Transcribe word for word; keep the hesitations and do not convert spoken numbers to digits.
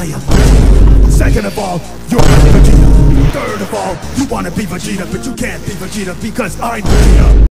I am Vegeta. Second of all, you're not Vegeta. Third of all, you wanna be Vegeta, but you can't be Vegeta because I'm Vegeta.